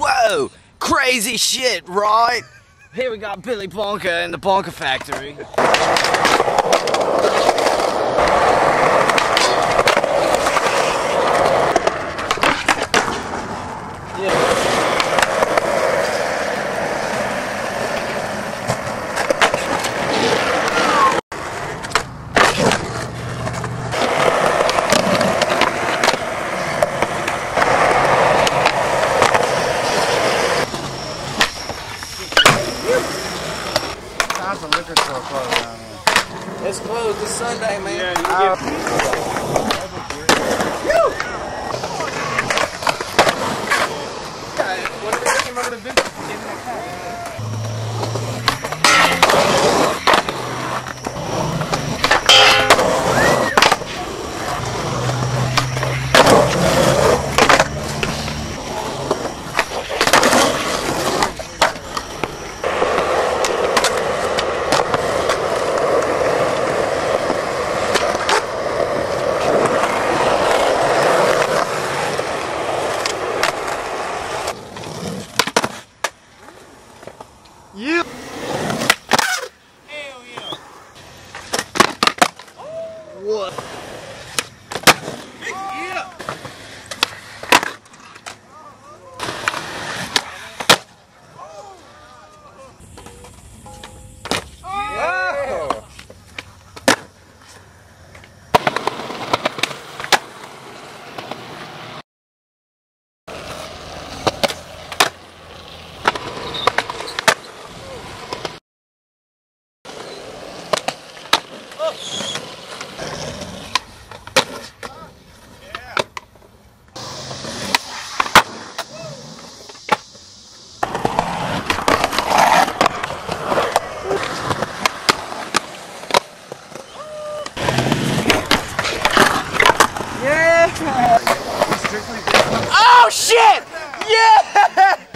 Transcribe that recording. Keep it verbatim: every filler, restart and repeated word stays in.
Whoa! Crazy shit, right? Here we got Billy Bonka in the Bonka Factory. How's the liquor store closed down here? It's closed this Sunday, man. Yeah, you get... Whatever they came over to visit, give me that cat. You. Hell yeah. What? Yeah. Oh. Oh shit! Yeah!